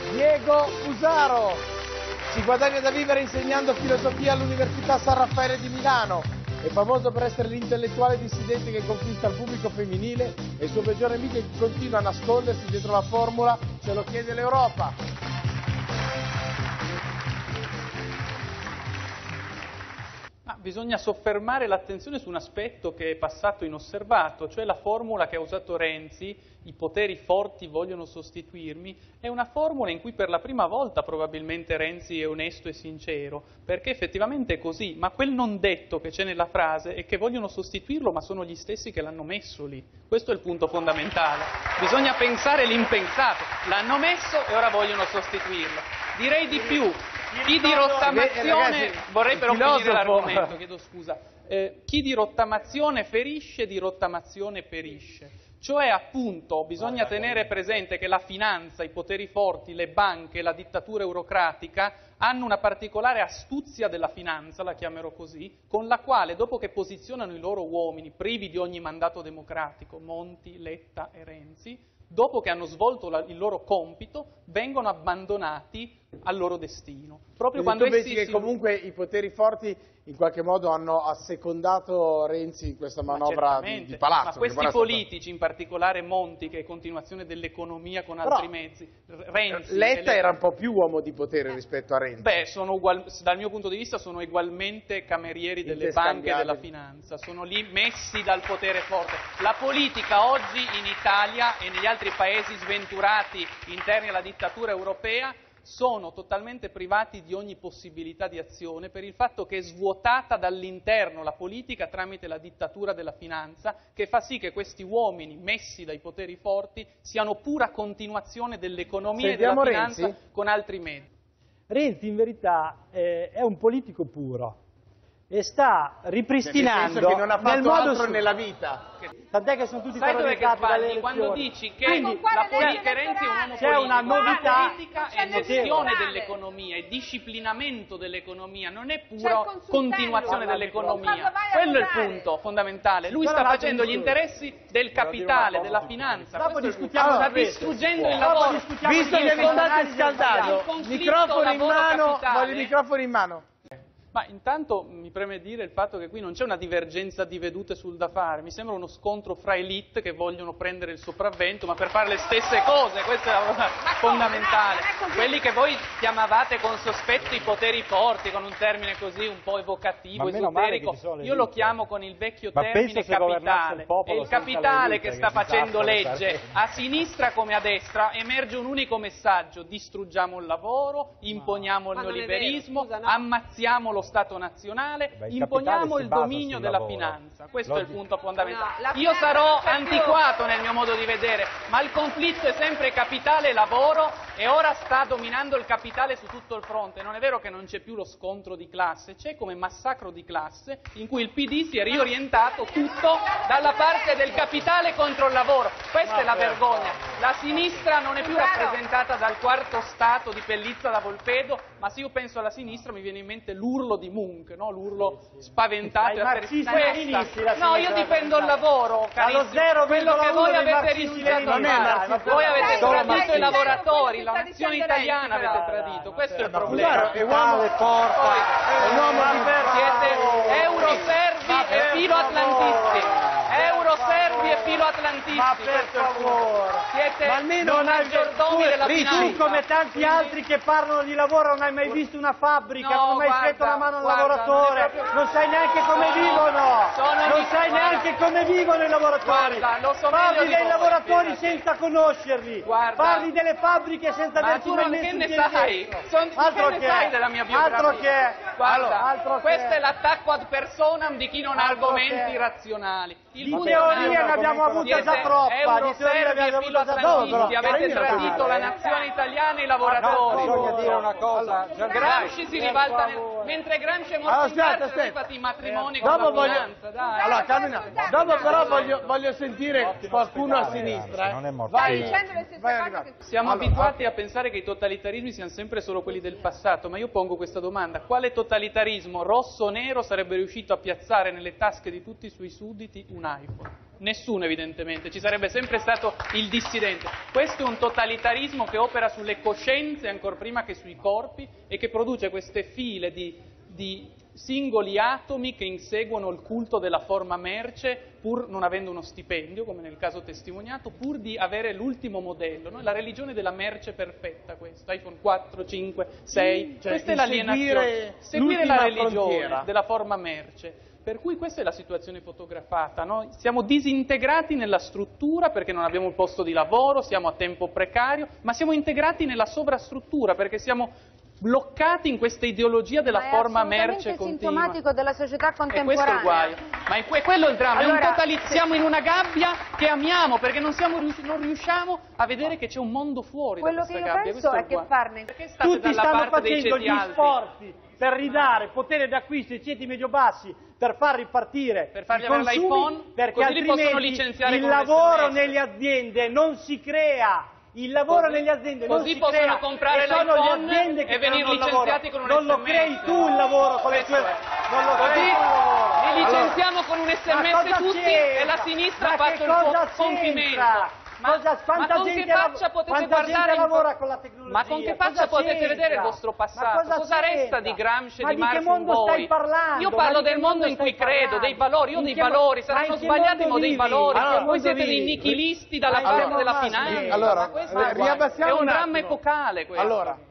Diego Fusaro si guadagna da vivere insegnando filosofia all'Università San Raffaele di Milano. È famoso per essere l'intellettuale dissidente che conquista il pubblico femminile e il suo peggiore nemico che continua a nascondersi dietro la formula "ce lo chiede l'Europa". Bisogna soffermare l'attenzione su un aspetto che è passato inosservato, cioè la formula che ha usato Renzi, i poteri forti vogliono sostituirmi, è una formula in cui per la prima volta probabilmente Renzi è onesto e sincero, perché effettivamente è così, ma quel non detto che c'è nella frase è che vogliono sostituirlo, ma sono gli stessi che l'hanno messo lì. Questo è il punto fondamentale. Bisogna pensare l'impensato. L'hanno messo e ora vogliono sostituirlo. Direi di più. Chi di rottamazione, vorrei però finire l'argomento, chiedo scusa, chi di rottamazione ferisce, di rottamazione perisce. Cioè appunto bisogna tenere presente che la finanza, i poteri forti, le banche, la dittatura eurocratica hanno una particolare astuzia della finanza, la chiamerò così, con la quale dopo che posizionano i loro uomini privi di ogni mandato democratico, Monti, Letta e Renzi, dopo che hanno svolto il loro compito, vengono abbandonati al loro destino. Proprio quando tu pensi che comunque i poteri forti in qualche modo hanno assecondato Renzi in questa manovra di palazzo? Ma questi politici, in particolare Monti, che è continuazione dell'economia con altri mezzi, Renzi... Letta era un po' più uomo di potere rispetto a Renzi. Beh, dal mio punto di vista sono ugualmente camerieri delle banche e della finanza, sono lì messi dal potere forte. La politica oggi in Italia e negli altri paesi sventurati interni alla dittatura europea sono totalmente privati di ogni possibilità di azione per il fatto che è svuotata dall'interno la politica tramite la dittatura della finanza, che fa sì che questi uomini messi dai poteri forti siano pura continuazione dell'economia e della finanza con altri mezzi. Renzi in verità è un politico puro e sta ripristinando che non ha fatto altro nella vita. Tant'è che sono tutti Sai dove che sbagli quando dici che la politica Renzi è un uomo c'è una novità, la politica è gestione dell'economia, è disciplinamento dell'economia, non è pura continuazione dell'economia. Quello è il punto fondamentale. Lui sta facendo gli interessi del capitale, della finanza. Sta distruggendo il lavoro. Visto che vi state scaldando, microfono in mano, voglio i microfoni in mano. Ma intanto mi preme dire il fatto che qui non c'è una divergenza di vedute sul da fare, mi sembra uno scontro fra elite che vogliono prendere il sopravvento, ma per fare le stesse cose, questo è fondamentale. Quelli che voi chiamavate con sospetto i poteri forti, con un termine così un po' evocativo, esoterico, io lo chiamo con il vecchio termine capitale. È il capitale che sta facendo legge, a sinistra come a destra, emerge un unico messaggio: distruggiamo il lavoro, imponiamo il neoliberismo, ammazziamo lo Stato nazionale, imponiamo il dominio della finanza. Questo è il punto fondamentale. Io sarò antiquato nel mio modo di vedere, ma il conflitto è sempre capitale e lavoro e ora sta dominando il capitale su tutto il fronte. Non è vero che non c'è più lo scontro di classe, c'è come massacro di classe in cui il PD si è riorientato tutto dalla parte del capitale contro il lavoro. Questa è la vergogna. La sinistra non è più rappresentata dal quarto Stato di Pellizza da Volpedo, ma se io penso alla sinistra mi viene in mente l'urlo di Munch, no? L'urlo spaventato e no, io difendo il lavoro, carissimo, quello che voi avete rischiato di fare. Voi avete tradito i lavoratori, la nazione italiana avete tradito, questo è il problema. È uomo forte, è un uomo siete euroservi e filoatlantisti. Euroservi e filoatlantisti. Ma per favore, siete non maggiordomi della finanza. Tu come tanti altri che parlano di lavoro non hai mai visto una fabbrica, non hai mai stretto la mano a un lavoratore, non sai neanche come vivono, non sai neanche come vivono i lavoratori. Parli dei lavoratori senza conoscerli, parli delle fabbriche senza averci mai messo un piede dentro. Altro che sai della mia biografia. Guarda, questo è l'attacco ad personam di chi non ha argomenti razionali. Di teoria ne abbiamo avuta già troppa, euroservi e filoatlantisti, avete tradito la nazione italiana e i lavoratori. Bisogna dire una cosa, Gramsci si ribalta mentre Gramsci è morto in carcere, avete fatto i matrimoni con la finanza, dai. Allora, cammina. Dopo però voglio sentire qualcuno a sinistra. Vai. Siamo abituati a pensare che i totalitarismi siano sempre solo quelli del passato, ma io pongo questa domanda: quale totalitarismo rosso o nero sarebbe riuscito a piazzare nelle tasche di tutti i suoi sudditi un iPhone? Nessuno evidentemente, ci sarebbe sempre stato il dissidente. Questo è un totalitarismo che opera sulle coscienze ancor prima che sui corpi e che produce queste file di singoli atomi che inseguono il culto della forma merce pur non avendo uno stipendio, come nel caso testimoniato, pur di avere l'ultimo modello, no? La religione della merce perfetta, questo, iPhone 4, 5, 6, cioè questa è l'alienazione, seguire la religione della forma merce. Per cui questa è la situazione fotografata, no? Siamo disintegrati nella struttura perché non abbiamo il posto di lavoro, siamo a tempo precario, ma siamo integrati nella sovrastruttura perché siamo bloccati in questa ideologia della forma merce continua. È sintomatico della società contemporanea. E questo è il guaio. Ma è quello il dramma, allora, siamo in una gabbia che amiamo perché non riusciamo a vedere che c'è un mondo fuori da questa gabbia. Quello che io penso è che farne... Tutti stanno facendo gli sforzi per ridare potere d'acquisto ai ceti medio-bassi, per far ripartire i consumi, perché altrimenti il lavoro nelle aziende non si crea. Il lavoro nelle aziende non si crea, possono comprare e sono le aziende che venire licenziati con un non lo crei tu il lavoro con le tue... Non lo crei tu il lavoro. Li licenziamo con un SMS tutti e la sinistra ha fatto il suo compimento. Ma con che faccia potete guardare lavora con la tecnologia? Ma con che faccia potete vedere il vostro passato? Cosa resta di Gramsci e di Marx in voi? Io parlo del mondo in cui credo, dei valori, io ho dei valori, saranno sbagliati ma ho dei valori, voi siete dei nichilisti dalla parte della finanza. Allora, è un dramma epocale questo. Allora,